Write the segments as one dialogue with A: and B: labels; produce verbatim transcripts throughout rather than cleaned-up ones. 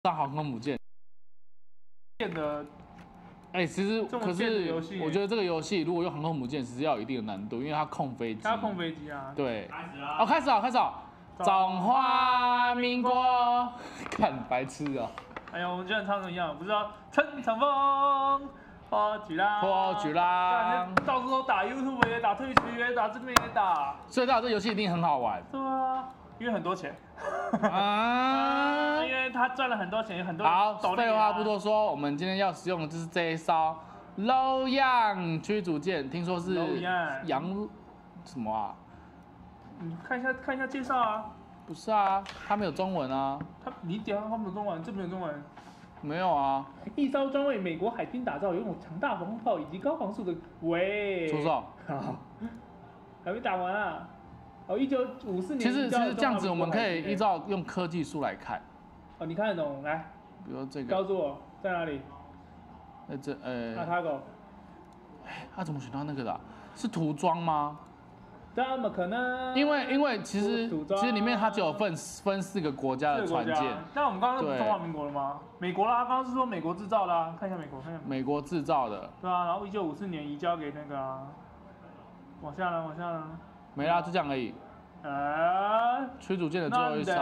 A: 上航空母舰
B: 变得，
A: 哎、其实
B: 这么
A: 可是
B: 贱的游戏
A: 我觉得这个游戏如果用航空母舰，其实要有一定的难度，因为它控飞机。
B: 它控飞机啊。
A: 对。
C: 开始啦！
A: 哦，开始了，开始了。中华民国，看白痴哦、
B: 哎呀，我们居然唱成一样，不知道陈长风。破举啦！
A: 破举啦！
B: 到处都打 YouTube 也打，Twitch 也打，这边也打。
A: 所以到这游戏一定很好玩。
B: 对啊，因为很多钱。
A: 啊！
B: 因为他赚了很多钱，有很多
A: 好，
B: 抖内
A: 废话不多说，我们今天要使用的就是这一艘 Low Yang 驱逐舰，听说是
B: Low Yang
A: 洋什么啊？
B: 你看一下看一下介绍啊。
A: 不是啊，它没有中文啊。
B: 他你点他们有中文，这边有中文。
A: 没有啊。
B: 一艘专为美国海军打造、拥有强大防空炮以及高防速的喂。
A: 出售。
B: 好，还没打完啊。哦，一九五四年。
A: 其实其实这样子，我们可以依照用科技树来看。
B: 哦，你看得懂？来，
A: 比如说这个。
B: 告诉我在哪里？
A: 在这呃。
B: 阿塔狗。
A: 他怎么选到那个的、啊？是涂装吗？
B: 怎么可能？
A: 因为因为其实其实里面它只有分分四个国家的船舰。
B: 那我们刚刚是中华民国了吗？美国啦，刚刚是说美国制造的啊，看一下美国，看一下。
A: 美国制造的。
B: 对啊，然后一九五四年移交给那个、啊，往下呢，往下呢。
A: 没啦，就这样而已。
B: 呃。
A: 驱逐舰的最后一艘。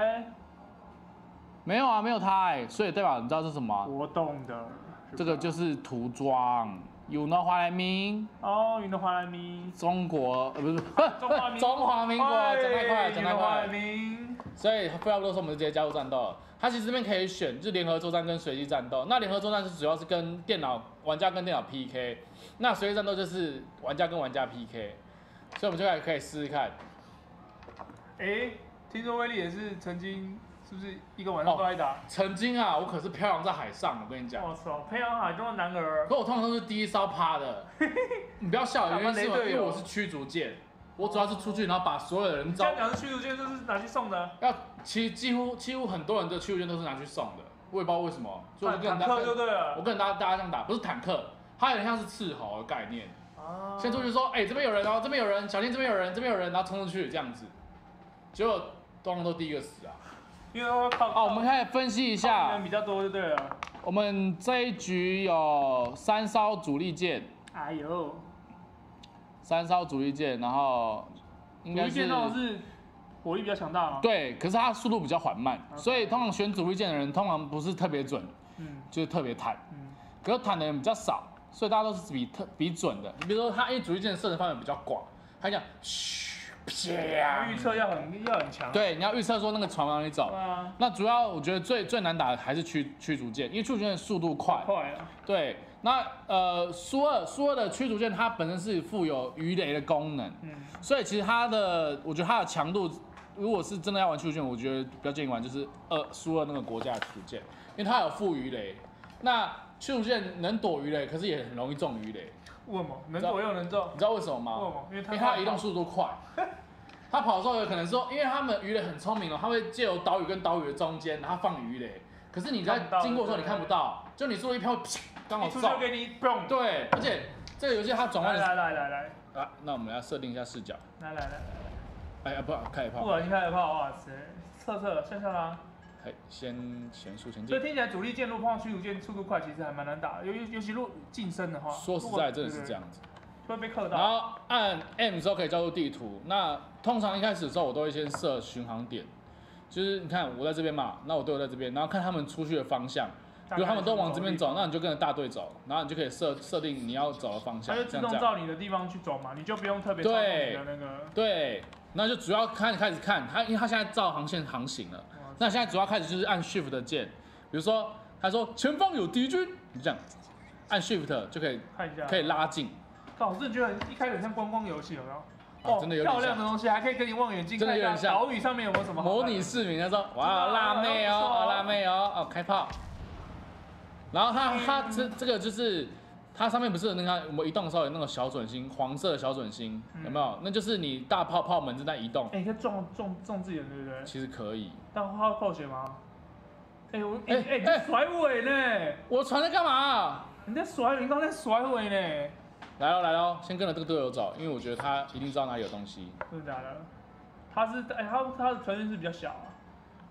A: 没有啊，没有它哎、欸，所以代表你知道是什么、啊？
B: 活动的。
A: 这个就是涂装。You know what I mean？
B: 哦 ，You know what I mean？
A: 中国呃不是，
B: 中华民
A: 中华民国，讲太快，讲太快。
B: 民
A: 所以废话不多说，我们就直接加入战斗了。它其实这边可以选，就是联合作战跟随机战斗。那联合作战是主要是跟电脑玩家跟电脑 P K， 那随机战斗就是玩家跟玩家 P K。所以我们就来可以试试看。
B: 哎，听说威力也是曾经。是不是一个晚上都在打？哦、
A: 曾经啊，我可是飘扬在海上，我跟你讲。
B: 我操，飘扬海中的男儿。
A: 可我通常都是第一艘趴的。你不要笑，原因是因为我是驱逐舰，我主要是出去，然后把所有的人招。
B: 这样讲是驱逐舰，就是拿去送的。
A: 要其实几乎几乎很多人的驱逐舰都是拿去送的，我也不知道为什么。
B: 所以我就跟坦克就对了。
A: 我跟大家大家这样打，不是坦克，它有点像是斥候的概念。啊。先出去说，哎、欸，这边有人哦，这边有人，小心这边有人，这边有人，然后冲出去这样子，结果通常都第一个死啊。
B: 因为靠
A: 好，我们开始分析一下。
B: 人比较多就对了。
A: 我们这一局有三艘主力舰。
B: 哎呦，
A: 三艘主力舰，然后应该是。
B: 主力舰那种是火力比较强大吗？
A: 对，可是它速度比较缓慢， okay. 所以通常选主力舰的人通常不是特别准，嗯，就是特别坦，嗯，可是坦的人比较少，所以大家都是比特比准的。你比如说，它因为主力舰的射程范围比较广，它讲嘘。
B: 预测要很要很强，
A: 对，你要预测说那个船往哪里走。
B: 对啊。
A: 那主要我觉得最最难打的还是驱驱逐舰，因为驱逐舰的速度快。
B: 快啊。
A: 对，那呃苏二苏二的驱逐舰它本身是附有鱼雷的功能，嗯，所以其实它的我觉得它的强度，如果是真的要玩驱逐舰，我觉得比较建议玩就是二苏二那个国家的驱逐舰，因为它有附鱼雷。那驱逐舰能躲鱼雷，可是也很容易中鱼雷。
B: 为什么？能躲又能中？
A: 你知道为什么吗？
B: 为什么？因为它
A: 因为它移动速度快。他跑的时候有可能说，因为他们鱼雷很聪明哦，他会借由岛屿跟岛屿的中间，然后放鱼雷。可是你在经过的时候你看不到，就你速度一飘，刚好
B: 中，给你嘣。
A: 对，而且这个游戏它转换。
B: 来来来来
A: 来。啊，那我们要设定一下视角。
B: 来来来来来。
A: 哎呀，不，开炮。
B: 不小心开了炮，哇塞！测测下下啦。
A: 哎，先全速前进。
B: 所以听起来主力舰路碰到驱逐舰速度快，其实还蛮难打的，尤尤其如近身的话。
A: 说实在，真的是这样子。
B: 会被克到。
A: 然后按 M 之后可以叫做地图。那通常一开始的时候，我都会先设巡航点，就是你看我在这边嘛，那我队友在这边，然后看他们出去的方向，比如他们都往这边走，那你就跟着大队走，然后你就可以设设定你要走的方向。
B: 它就自动照你的地方去走嘛，你就不用特别操控你的那个。
A: 对，那就主要看开始看它，因为它现在照航线航行了。那现在主要开始就是按 Shift 的键，比如说他说前方有敌军，你这样按 Shift 就可以
B: 看一下，
A: 可以拉近。
B: 我真的觉得一开始很像观光游戏，有没有？
A: 哦，真的有点
B: 漂亮的东西，还可以跟你望远镜
A: 看一下
B: 岛屿上面有没有什么
A: 模拟市民。他说哇，辣妹哦，辣妹哦，哦，开炮。然后它它这这个就是它上面不是那个我们移动的时候有那个小准星，黄色的小准星，有没有？那就是你大炮炮门正在移动。
B: 哎，你可以撞撞撞自己人，对不对？
A: 其实可以。
B: 但它会扣血吗？哎我哎哎，你甩尾呢？
A: 我船在干嘛？
B: 你在甩，你刚才甩尾呢？
A: 来喽来喽，先跟着这个队友走，因为我觉得他一定知道哪里有东西。
B: 真的假的？他是哎、欸，他他的船舰是比较小啊。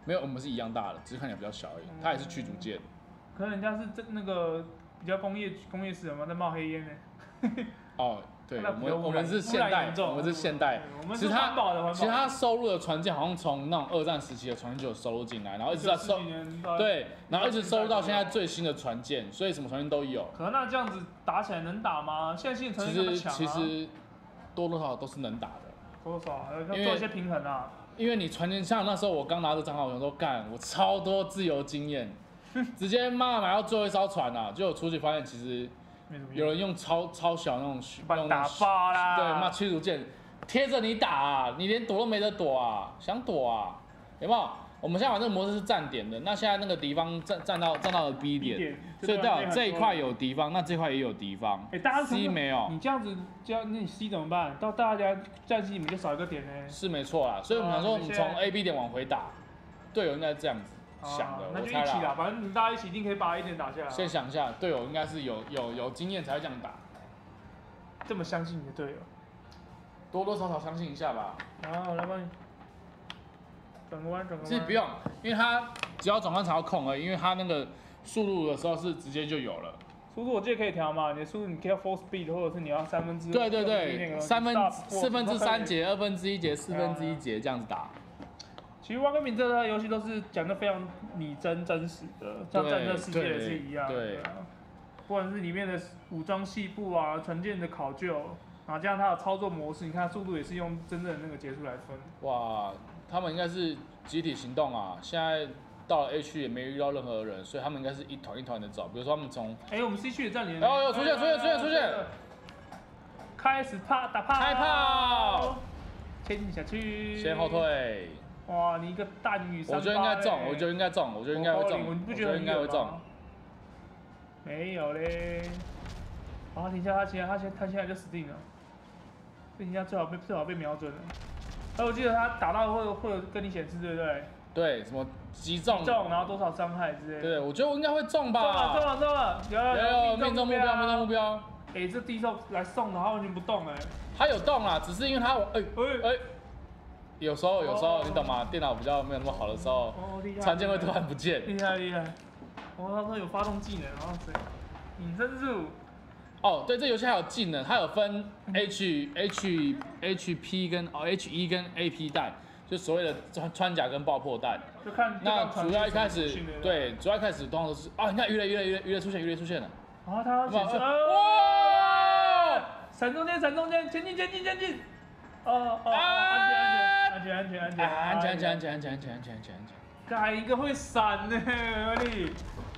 A: 没有，我们是一样大的，只是看起来比较小而已。它也是驱逐舰。
B: 可能人家是这那个比较工业工业式的嘛，在冒黑烟呢。
A: 哦，对，我们我们是现代，我们是现代。
B: 其实它
A: 其实它收入的船舰好像从那种二战时期的船舰就有收入进来，然后一直到收，对，然后一直收入到现在最新的船舰，所以什么船舰都有。
B: 可那这样子打起来能打吗？现在新的船舰那么强啊。
A: 其实其实多多少少都是能打的。
B: 多少要做一些平衡啊。
A: 因为你船舰像那时候我刚拿着账号，我想说干，我超多自由经验，直接妈买到最后一艘船啊，结果出去发现其实。有人用超超小那种
B: 把打爆啦，
A: 对，妈驱逐舰贴着你打啊，你连躲都没得躲啊，想躲啊，有没有？我们现在玩这个模式是站点的，那现在那个敌方站站到站到了 B 点，所以代表这一块有敌方，那这块也有敌方。
B: 哎，大家
A: C 没有，
B: 你这样子，这样那你 C 怎么办？到大家战绩你们就少一个点呢？
A: 是没错啦，所以我们想说，我们从 A B 点往回打，队友应该这样子。想的，
B: 那就一起啦，反正你们大家一起一定可以把 A 点打下来。
A: 先想一下，队友应该是有有有经验才会这样打。
B: 这么相信你的队友，
A: 多多少少相信一下吧。
B: 好，我来帮你转个弯，转个弯。
A: 其实不用，因为他只要转弯才要控而已，因为他那个速度的时候是直接就有了。
B: 速度我记得可以调嘛，你的速度你可以要 full speed， 或者是你要三分之
A: 对对对，三分四分之三节、二分之一节、四分之一节这样子打。
B: 其实《挖根米这个游戏都是讲的非常拟真真实的，像战争世界也是一样的。对，不管是里面的武装细部啊、船舰的考究，然后加上它的操作模式，你看速度也是用真正的那个节数来分。
A: 哇，他们应该是集体行动啊！现在到了 A 区也没遇到任何人，所以他们应该是一团一团的走。比如说他们从……
B: 哎，我们 C 区的战连……
A: 哦，有出现，出现，出现，出现！
B: 开始炮打炮，
A: 开炮，
B: 牵下去，
A: 先后退。
B: 哇，你一个弹雨三八，
A: 我觉得应该中，我觉得应该中，我觉得应该会中，
B: 我不觉
A: 得应该会中。
B: 没有嘞，啊，停下，他现在他现他现在就死定了，停下最好被最好被瞄准了。哎，我记得他打到会会有跟你显示，对不对？
A: 对，什么击中，
B: 中，然后多少伤害之类的。
A: 对，我觉得我应该会中吧。
B: 中了，中了，中了，
A: 有有命中目标，命中目标。
B: 哎，这地兽来送的，他完全不动哎。
A: 他有动啦，只是因为他哎哎。有时候，有时候、oh, 你懂吗？电脑比较没有那么好的时候，船舰会突然不见。
B: 厉害厉害！哦，他说有发动技能，然后谁？隐身术。
A: 哦，对，这游戏还有技能，它有分 H H H P 跟哦 H 一跟 A P 弹，就所谓的穿穿甲跟爆破弹。
B: 就看。
A: 那主要一开始，对，主要一开始通常都是啊，你看鱼雷鱼雷鱼雷鱼雷出现，鱼雷出现了。
B: 啊，他显示哇！闪中间，闪中间，前进前进前进。哦哦，安全安全安全安全
A: 安全安全安全安全安全安全安全安全。
B: 改一个会闪呢，威力。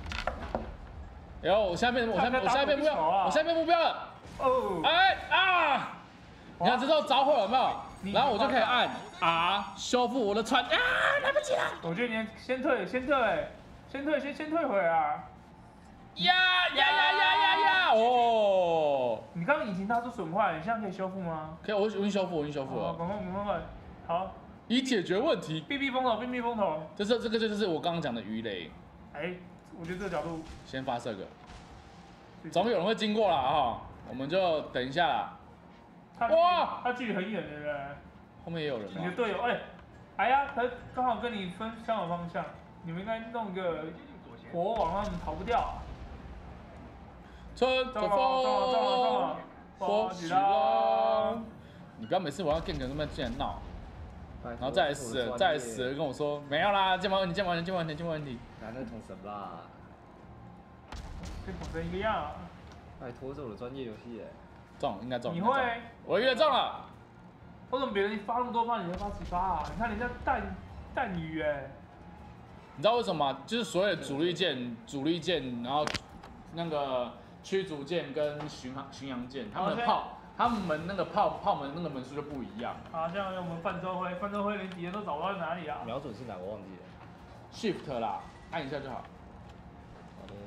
A: 有，我现在变，我现在我现在变目标，我现在变目标了。哦。哎啊！你看这时候着火了有没有？然后我就可以按 R 修复我的船啊，来不及了。
B: 我觉得你先退，先退，先退，先先退回啊。
A: 呀呀呀呀呀呀！哦，
B: 你刚刚引擎它是损坏，你现在可以修复吗？
A: 可以，我我已经修复，我已经修复了。
B: 赶快赶快快，好，
A: 以解决问题。
B: 避避风头，避避风头。
A: 这是这个就是我刚刚讲的鱼雷。
B: 哎，我觉得这个角度。
A: 先发射个，总有人会经过了哈，我们就等一下啦。
B: 哇，他距离很远对不对？
A: 后面也有人。
B: 你的队友哎，哎呀，他刚好跟你分相反方向，你们应该弄个火网让他们逃不掉啊。
A: 春风，火起浪。你不要每次我要 gank 那么进来闹，然后再来死了，再来死了跟我说没有啦，键盘问题，键盘问题，键盘问题，键盘问题。
C: 男的捅神啦，
B: 跟捅神一个样。
C: 拜托，这我的专业游戏哎。
A: 中，应该中。
B: 你会？
A: 我越中了。
B: 为什么别人发那么多发，你才发几发啊？你看人家弹弹雨哎。
A: 你知道为什么吗？就是所谓的主力舰、主力舰，然后那个。驱逐舰跟巡航巡洋舰，他们的炮，他们门那个炮炮门那个门数就不一样。
B: 好像我们泛舟会，泛舟会连敌人都找不到在哪里啊。
C: 瞄准是哪我忘记了。
A: Shift 啦，按一下就好。
C: 好的。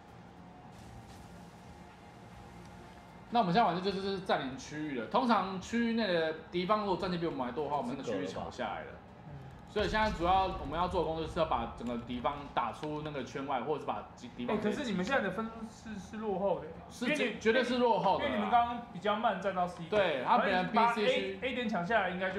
A: 那我们现在玩的就是占领区域了。通常区域内的敌方如果战绩比我们还多的话，我们那个区域抢下来了。所以现在主要我们要做的工作是要把整个敌方打出那个圈外，或者是把敌方。
B: 哎，可是你们现在的分是是落后的，
A: 是绝对是落后的，
B: 因为你们刚刚比较慢站到 C。
A: 对，他别人 B、C 区
B: A 点抢下来应该就会赢了。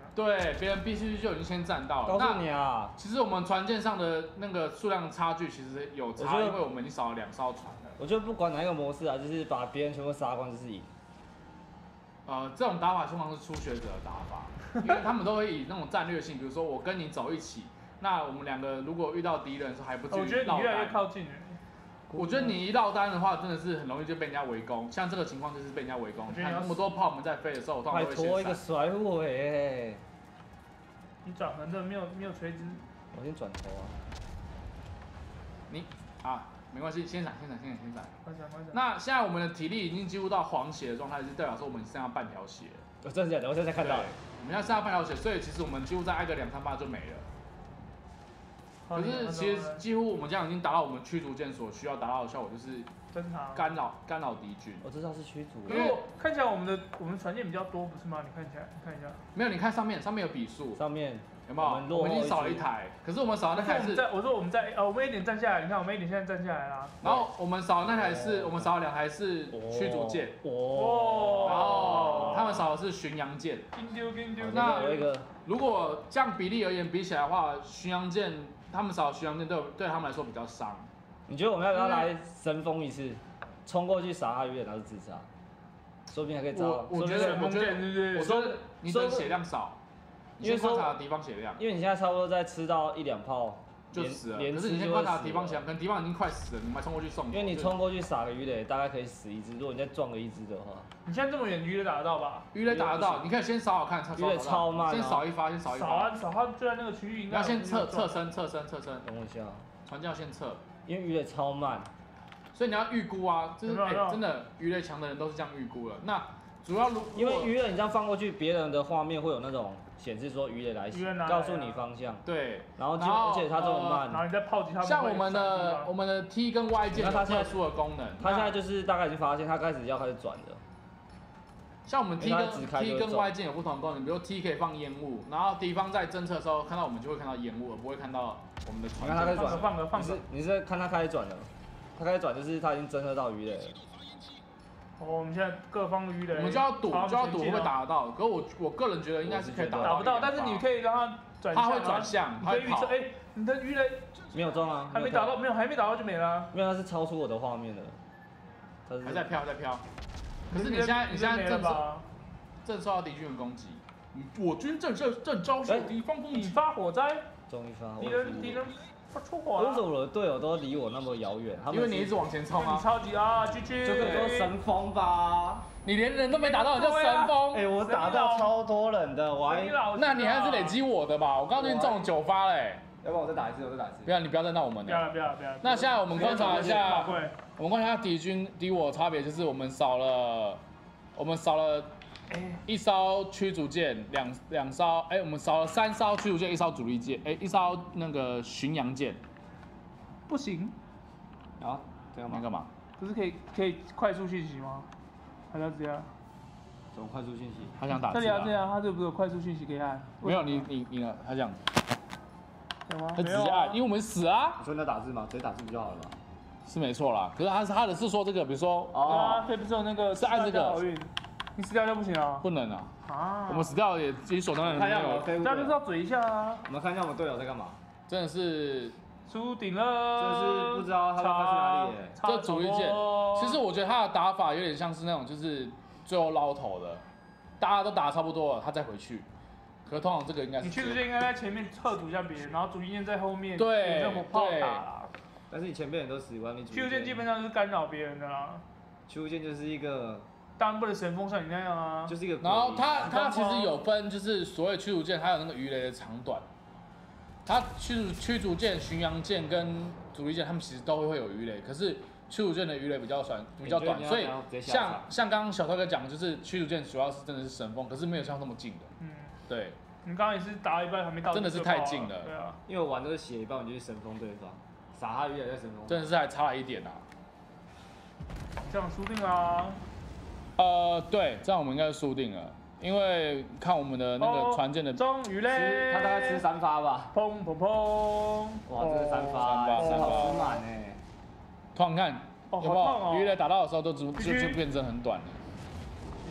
A: 对，别人必须就已经先占到了。
C: 告诉你啊，
A: 其实我们船舰上的那个数量差距其实有差，因为我们已经少了两艘船了。
C: 我觉得不管哪一个模式啊，就是把别人全部杀光就是赢。
A: 呃，这种打法通常是初学者的打法，因为他们都会以那种战略性，比如说我跟你走一起，那我们两个如果遇到敌人的时候还不至于
B: 我觉得你越来越靠近了。
A: 我觉得你一落单的话，真的是很容易就被人家围攻。像这个情况就是被人家围攻。看那么多炮我们在飞的时候，我通常都会先
C: 拜托一个甩尾。
B: 你转横的没有没有垂直。
C: 我先转头啊。
A: 你啊，没关系，先闪，先闪，先闪，先闪。
B: 快闪，快闪。
A: 那现在我们的体力已经几乎到黄血的状态，就代表说我们剩下半条血。
C: 我真的假的？我现在看到了。
A: 我们要剩下半条血，所以其实我们几乎再挨个两三发就没了。可是其实几乎我们这样已经达到我们驱逐舰所需要达到的效果，就是干扰干扰敌军。
C: 我知道是驱逐。
B: 因为看起来我们的我们船舰比较多，不是吗？你看起来，你看一下。
A: 没有，你看上面，上面有比数。
C: 上面
A: 有没有？我们已经少了一台，可是我们少的那台是。
B: 我说我们在呃，我们 A 点站下来，你看我们 A 点现在站下来啦。
A: 然后我们少的那台是我们少了两台是驱逐舰。
B: 哦。
A: 然后他们少的是巡洋舰。
B: 丢丢丢。
A: 那如果这样比例而言比起来的话，巡洋舰。他们少巡洋舰对对他们来说比较伤。
C: 你觉得我们要不要来神风一次，冲过去杀他鱼眼，然后自杀？说不定还可以招。
A: 我觉得，我觉得，我说你的血量少，因为观察敌方血量。
C: 因为你现在差不多在吃到一两炮
A: 就死了，可是你先观察敌方血量，可能敌方已经快死了，你们还冲过去送。
C: 因为你冲过去撒个鱼雷，大概可以死一只。如果你再撞个一只的话，
B: 你现在这么远，鱼雷打得到吧？
A: 鱼雷打得到，你可以先扫好看，
C: 鱼雷超慢，
A: 先扫一发，先扫一发。
B: 扫啊扫，它就在那个区域。
A: 你要先侧侧身，侧身，侧身。
C: 等我一下，
A: 船舰要先撤，
C: 因为鱼雷超慢，
A: 所以你要预估啊，就是哎，真的鱼雷强的人都是这样预估了。那主要如
C: 因为鱼雷你这样放过去，别人的画面会有那种显示说鱼雷来袭，告诉你方向。
A: 对，
C: 然后而且它这么慢，
B: 然后你再炮击它。
A: 像我们的我们的 T 跟 Y 键有特殊的功能，
C: 它现在就是大概已经发现它开始要开始转的。
A: 像我们 T 跟 T 跟 Y 键有不同的功能，比如 T 可以放烟雾，然后敌方在侦测的时候看到我们就会看到烟雾，而不会看到我们的船。
C: 它开始转，
B: 放个放个。
C: 你是看它开始转了，它开始转就是它已经侦测到鱼雷了。
B: 哦，我们现在各方的鱼雷，
A: 我们就要赌，就要赌会不会打得到。可是我我个人觉得应该是可以打到。
B: 打不到，但是你可以让它转向。
A: 它会转向，
B: 你可以预测，哎，你的鱼雷
C: 没有中啊，
B: 还没打到，没有，还没打到就没了。
C: 没有，它是超出我的画面的。
A: 还在飘，还在飘。可是你现在你现在正受正受到敌军的攻击，我军正正正遭受敌方攻击，
B: 引发火灾。
C: 终于发。
B: 敌人敌人。出火
C: 了！为什么我的队友都离我那么遥远？
A: 因为你一直往前冲啊！
B: 你超级啊，G G！
C: 就跟你说神风吧，
A: 你连人都没打到，你叫神风？
C: 哎，我打到超多人的，我还……
A: 那你还是累积我的吧？我刚刚已经中了九发嘞。
C: 要不然我再打一次，我再打一次。
A: 不要，你不要再闹我们了。
B: 不要了，不要了，不要了。
A: 那现在我们观察一下，我们观察一下敌军敌我差别，就是我们少了，我们少了。一艘驱逐舰，两两艘，哎，我们少了三艘驱逐舰，一艘主力舰，哎，一艘那个巡洋舰。
B: 不行，
C: 啊，这样吗？
A: 你干嘛？
B: 不是可以可以快速讯息吗？还要这样？
C: 什么快速讯息？
A: 他想打字啊。
B: 这里要这样，他这不是有快速讯息可以按？
A: 没有，你你你呢？他这样。
B: 有吗？
A: 他直接按，因为我们死啊。
C: 你说你要打字吗？直接打字不就好了吗？
A: 是没错啦，可是他是他的是说这个，比如说
B: 哦，可以不是有那个
A: 是按这个，
B: 你死掉就不行啊？
A: 不能啊。
B: 啊。
A: 我们死掉也理所当然没有。
B: 这样就是要嘴一下啊。
C: 我们看一下我们队友在干嘛。
A: 真的是。
B: 输顶了，
C: 就是不知道他要去哪里耶。
A: 这主力舰，其实我觉得他的打法有点像是那种，就是最后捞头的，大家都打差不多了，他再回去。可是通常这个应该是
B: 你驱逐舰应该在前面侧阻一下别人，然后主力舰在后面
A: 对
B: 用火炮打啦。
C: 但是你前面人都死光，你
B: 驱逐舰基本上是干扰别人的啦。
C: 驱逐舰就是一个，
B: 当然不能神风像你那样啊，
C: 就是一个。
A: 然后它它其实有分，就是所谓驱逐舰，还有那个鱼雷的长短。它驱逐驱逐舰、巡洋舰跟主力舰，他们其实都会有鱼雷，可是驱逐舰的鱼雷比较短，比较短，所以像像刚刚小涛哥讲的，就是驱逐舰主要是真的是神风，可是没有像那么近的。嗯，对。
B: 你刚刚也是打了一半还没到，
A: 真的是太近了。
B: 对啊，
C: 因为我玩都是血一半，我就去神风对方，撒他鱼雷在神风。
A: 真的是还差了一点啊。
B: 这样输定啦。
A: 呃，对，这样我们应该输定了。因为看我们的那个船舰的，
B: 终于嘞，
C: 他大概吃三发吧。
B: 砰砰砰！
C: 哇，这是三发，
A: 三发，
C: 三发吃满哎。
A: 突然看有没有鱼雷打到的时候都就就就变成很短了。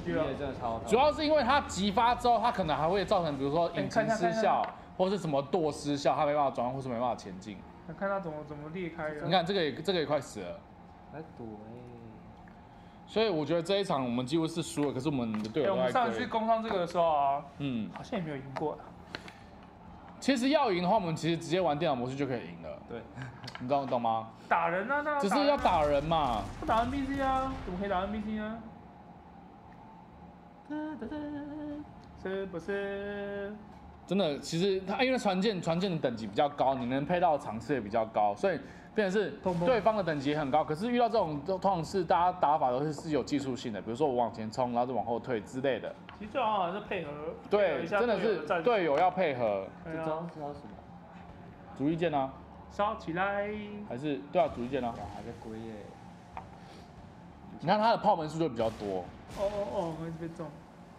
B: 需要。
C: 真的超
A: 主要是因为它急发之后，它可能还会造成，比如说引擎失效，或是什么舵失效，它没办法转弯，或是没办法前进。
B: 看它怎么怎么裂开的。
A: 你看这个也这个也快死了。
C: 来躲哎。
A: 所以我觉得这一场我们几乎是输了，可是我们的队友
B: 我
A: 都在追。
B: 们上次攻上这个的时候啊，
A: 嗯，
B: 好像也没有赢过啊。
A: 其实要赢的话，我们其实直接玩电脑模式就可以赢了。
C: 对，
A: 你懂懂吗？
B: 打人啊，那
A: 只是要打人嘛。
B: 不打 N P C 啊？怎么可以打 N P C 呢？是不是？
A: 真的，其实它因为船舰船舰的等级比较高，你能配到的场次也比较高，所以变成是对方的等级也很高。可是遇到这种通常是大家打法都是是有技术性的，比如说我往前冲，然后就往后退之类的。
B: 其实最好还是配合。
A: 对，真的是队友要配合。
C: 这招是招什么？
A: 主意剑啊。
B: 烧起来。
A: 还是对啊，主意剑啊。
C: 还在龟耶。
A: 你看他的炮门数就比较多。
B: 哦哦哦，我一直被中。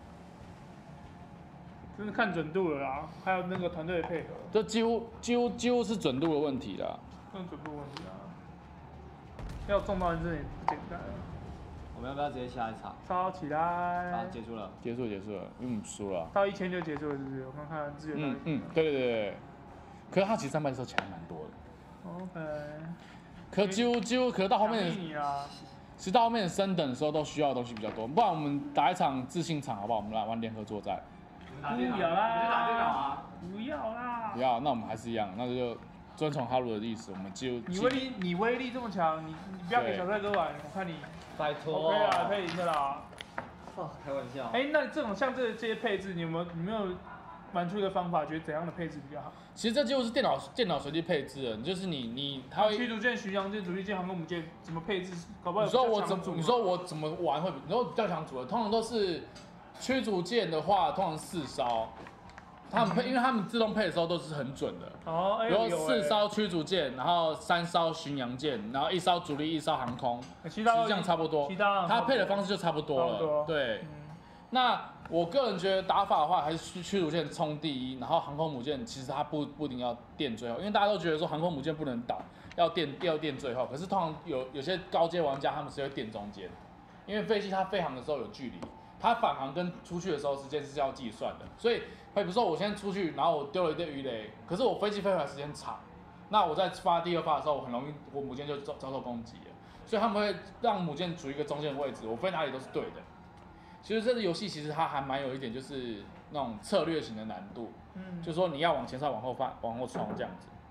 B: 真的看准度了啦，还有那个团队的配合，
A: 这几乎几乎几乎是准度的问题啦。
B: 更准度问题啊，要中到人真的也不简单。
C: 我们要不要直接下一场？
B: 烧起来！
C: 啊，结束了，
A: 结束结束了，因为我们输了。
B: 到一千就结束了，是不是？我看看资源。
A: 嗯嗯，对对对对。可是他其实三百的时候强蛮多的。
B: OK。
A: 可几乎几乎，可是到后面，
B: 你啊。
A: 其实到后面升等的时候都需要的东西比较多，不然我们打一场自信场好不好？我们来玩联合作战。
B: 不要啦！
C: 你打电脑啊？
B: 不要啦！
A: 不要，那我们还是一样，那就遵从哈鲁的意思，我们就
B: 你威力你威力这么强，你你不要给小帅哥玩，我看你。
C: 拜托。
B: OK 啊，可以赢的啦。
C: 哦，开玩笑。
B: 哎，那这种像这这些配置，你有没有你没有玩出一个方法，觉得怎样的配置比较好？
A: 其实这几乎是电脑电脑随机配置的，就是你你它会
B: 驱逐舰、巡洋舰、主力舰、航空母舰怎么配置？搞不好
A: 你说我怎么你说我怎么玩会比你说比较强组的，通常都是驱逐舰的话，通常四烧，他们配，因为他们自动配的时候都是很准的。
B: 哦，哎、
A: 比如四艘驱逐舰，然后三艘巡洋舰，然后一艘主力，一艘航空，
B: 其他
A: 这样差不多。
B: 其他
A: 它配的方式就差不多了。多对。嗯、那我个人觉得打法的话，还是驱逐舰冲第一，然后航空母舰其实它不不一定要垫最后，因为大家都觉得说航空母舰不能倒，要垫要垫最后。可是通常有有些高阶玩家他们是会垫中间，因为飞机它飞航的时候有距离。它返航跟出去的时候时间是要计算的，所以，比如说我先出去，然后我丢了一堆鱼雷，可是我飞机飞回来时间长，那我在发第二发的时候，我很容易我母舰就遭遭受攻击了，所以他们会让母舰处于一个中间的位置，我飞哪里都是对的。其实这个游戏其实它还蛮有一点就是那种策略型的难度，嗯，就是说你要往前冲、往后放、往后冲这样子。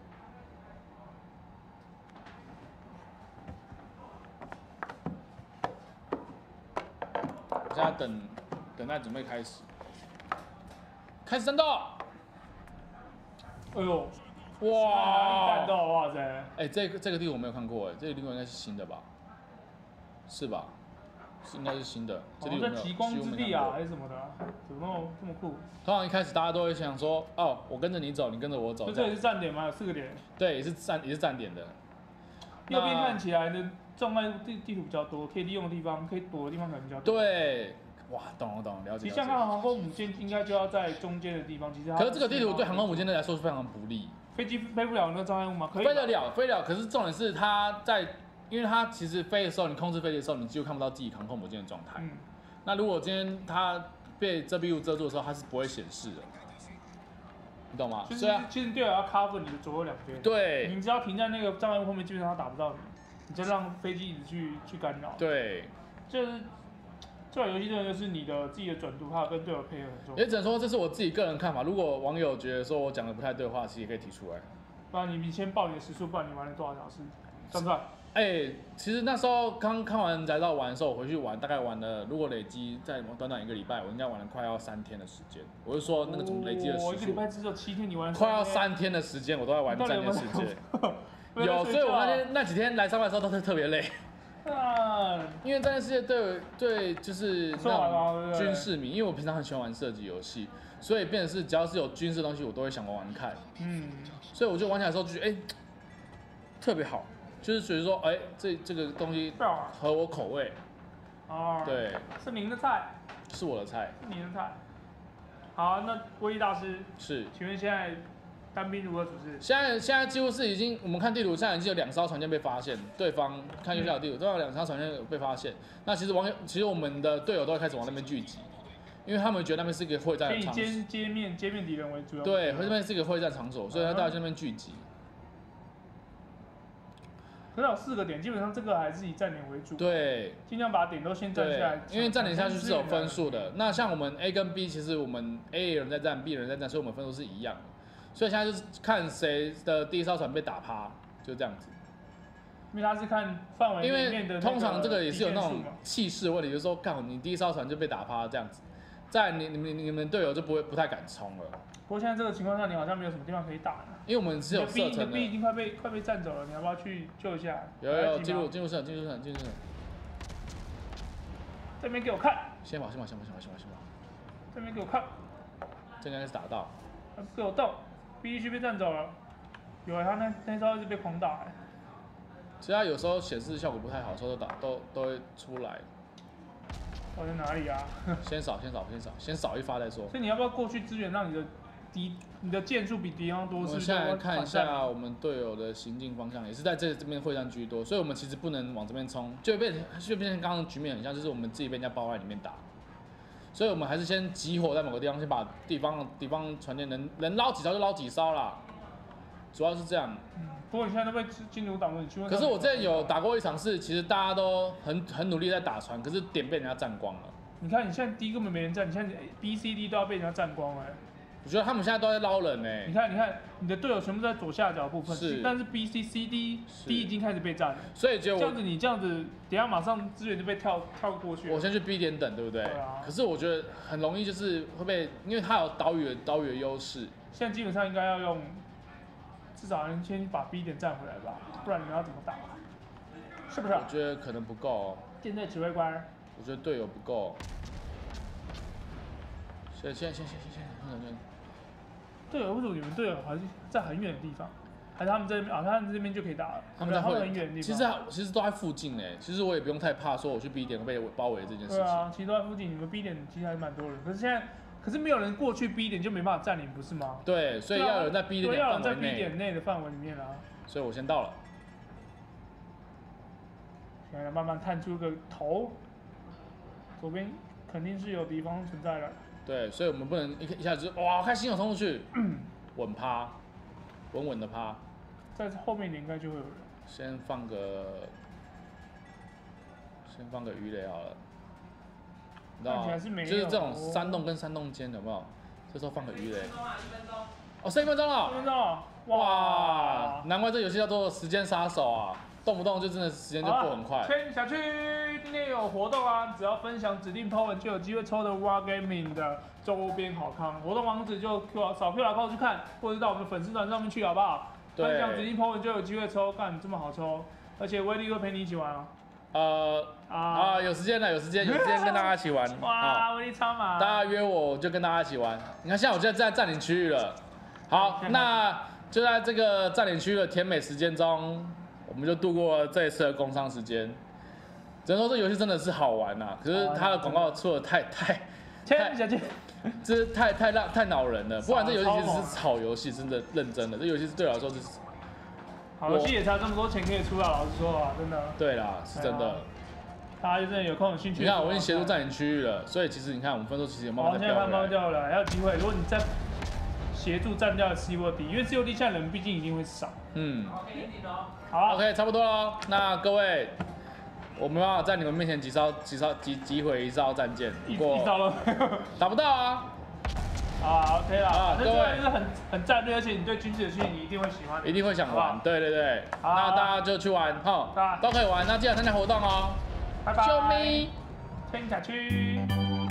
A: 现在等等待准备开始，开始战斗！
B: 哎呦，
A: 哇！
B: 战斗，哇塞！
A: 哎、欸，这个这个地图我没有看过，哎，这个地图应该是新的吧？是吧？是应该是新的。这地图没有。
B: 极光之地啊，还是什么的、啊？怎么那么这么酷？
A: 通常一开始大家都会想说，哦，我跟着你走，你跟着我走。
B: 这也是站点吗？有四个点。
A: 对，也是站也是站点的。
B: 右边看起来的障碍地地图比较多，可以利用的地方，可以躲的地方可能比较多。
A: 对，哇，懂了懂了，了解。
B: 其实像航空母舰应该就要在中间的地方，其实它。
A: 可是这个地图对航空母舰来说是非常不利。
B: 飞机飞不了那个障碍物吗？可以。
A: 飞得了，飞得了。可是重点是它在，因为它其实飞的时候，你控制飞机的时候，你几乎看不到自己航空母舰的状态。嗯。那如果今天它被遮蔽物遮住的时候，它是不会显示的。你懂吗？
B: 就是其实队友要 cover 你的左右两边。
A: 对。
B: 你只要停在那个障碍物后面，基本上它打不到你。你就让飞机一直去去干扰。
A: 对，
B: 就是这款游戏真的就是你的自己的准度，还有跟队友配合很重要。
A: 也只能说这是我自己个人看法。如果网友觉得说我讲的不太对的话，其实也可以提出来。
B: 不然你先报你的时速，不然你玩了多少小时，算不算？
A: 哎、欸，其实那时候刚看完宅道玩的时候，我回去玩，大概玩了，如果累积在短短一个礼拜，我应该玩了快要三天的时间。我是说那个怎么累积的时速。
B: 我一个礼拜只有七天，你玩
A: 快要三天的时间，我都在玩战舰世界。有，所以我那天那几天来上班的时候都是特别累，嗯，因为战舰世界对对就是那种军事迷，因为我平常很喜欢玩射击游戏，所以变成是只要是有军事的东西，我都会想玩玩看，嗯，所以我就玩起来的时候就觉得哎、欸、特别好，就是属于说哎、欸、这这个东西合我口味，哦，对，
B: 是您的菜，
A: 是我的菜，
B: 是您的菜，好，那威力大师
A: 是，
B: 请问现在单兵如何处置？
A: 现在现在几乎是已经，我们看地图，现在已经有两艘船舰被发现，对方看右下角地图，都有两艘船舰有被发现。那其实网友，其实我们的队友都会开始往那边聚集，因为他们觉得那边是一个会战的场所，
B: 以街街面街面敌人为主。
A: 对，那边是一个会战场所，所以他大家在那边聚集。
B: 可是有四个点，基本上这个还是以占点为主。
A: 对，
B: 尽量把点都先占下来。
A: 因为占点下去是有分数的。那像我们 A 跟 B， 其实我们 A 人在占 ，B 人在占，所以我们分数是一样的。所以现在就是看谁的第一艘船被打趴，就这样子。
B: 因为他是看范围里面的，
A: 因为通常这个也是有那种气势问题，就是说，干你第一艘船就被打趴这样子，再你你们你们队友就不会不太敢冲了。
B: 不过现在这个情况下，你好像没有什么地方可以打了。
A: 因为我们是有射程的。
B: 你的 B 已经快被快被占走了，你要不要去救一下？
A: 有有有，进入进入射进入射进入射。
B: 这边给我看。
A: 先跑先跑先跑先跑先跑先跑。
B: 这边给我看。
A: 这应该是打到。
B: 给我动 ，B 区被占走了。有啊，他那那招一直被狂打哎。
A: 其实他有时候显示效果不太好，的时候都打都都会出来。
B: 我在哪里啊？
A: 先扫先扫先扫，先扫一发再说。
B: 所以你要不要过去支援，让你的敌你的箭数比敌方多？
A: 我们现在看一下我们队友的行进方向，也是在这这边会战居多，所以我们其实不能往这边冲，就变就变成刚刚的局面很像，就是我们自己被人家包在里面打。所以我们还是先集火在某个地方，先把地方地方船舰能能捞几艘就捞几艘啦，主要是这样。
B: 嗯，不过你现在都被金弩挡住，你去问。
A: 可是我之前有打过一场是，其实大家都很很努力在打船，可是点被人家占光了。
B: 你看你现在 D 根本没人占，你现在 B、C、D 都要被人家占光了。
A: 我觉得他们现在都在捞人哎。
B: 你看，你看，你的队友全部在左下角部分，
A: 是，
B: 但是 B、C、C、D、D 已经开始被占了。
A: 所以就
B: 这样子，你这样子，等下马上资源就被跳跳过去。
A: 我先去 B 点等，对不对？
B: 对啊。
A: 可是我觉得很容易就是会被，因为它有岛屿的岛屿的优势。
B: 现在基本上应该要用，至少能先把 B 点占回来吧，不然你们要怎么打？是不是？
A: 我觉得可能不够、哦。
B: 舰队指挥官。
A: 我觉得队友不够。先先先先先先先。
B: 队友为什么你们队友还是在很远的地方？还是他们这边啊？他们这边就可以打了。
A: 他们在
B: 很远的地方。
A: 其实其实都在附近哎，其实我也不用太怕说我去 B 点被包围这件事情。
B: 对啊，其实都在附近，你们 B 点其实还是蛮多人。可是现在，可是没有人过去 B 点就没办法占领，不是吗？
A: 对，所以要有人在 B 点范围内。
B: 要有人在 B 点内的范围里面啊。
A: 所以我先到了。
B: 现在慢慢探出个头，左边肯定是有敌方存在的。
A: 对，所以我们不能一一下子就哇开心有冲出去，稳趴，稳稳的趴。
B: 在后面你应该就会有人。
A: 先放个，先放个鱼雷好了。你知道吗？就是这种山洞跟山洞间有没有？这时候放个鱼雷。哦，剩一分钟了。
B: 一分钟了。
A: 哇，难怪这游戏叫做时间杀手啊！动不动就真的时间就过很快。
B: 签下去，今天有活动啊！只要分享指定 po 文就有机会抽的 Wargaming 的周边好康。活动网址就 Q 扫 Q R code 去看，或者到我们的粉丝团上面去，好不好？分享指定 po 文就有机会抽，干这么好抽，而且威力会陪你一起玩啊。
A: 呃啊啊，有时间了，有时间，有时间跟大家一起玩。
B: 哇，威力超满！
A: 大家约我就跟大家一起玩。你看，现在我现在在占领区域了。好，那就在这个占领区域的甜美时间中。我们就度过了这一次的工商时间，只能说这游戏真的是好玩呐、啊，可是它的广告出的太太
B: 太下去，
A: 这是太太让太恼人了。不然这游戏其实是好游戏，真的认真的，这游戏是对我来说是
B: 好游戏也才这么多钱可以出啊，老实说啊，真的。
A: 对啦，是真的。
B: 大家真的有空有兴趣。
A: 你看，我已经协助占领区域了，所以其实你看我们分数其实也慢慢在飙回来。
B: 现在慢慢掉了，还有机会。如果你再协助占掉 C O D， 因为 C O D 现在人毕竟一定会少。嗯。好
A: ，OK， 差不多了。那各位，我没办法在你们面前击烧、击烧、击击毁一艘战舰，不过
B: 一艘了，
A: 打不到啊。
B: 啊 ，OK 啦。
A: 啊，各位
B: 是很很战略，而且你对军事的兴趣你一定会喜欢，
A: 一定会想玩。对对对，那大家就去玩哈，都可以玩。那记得参加活动哦。
B: 拜拜。
A: 救命！
B: 签下去。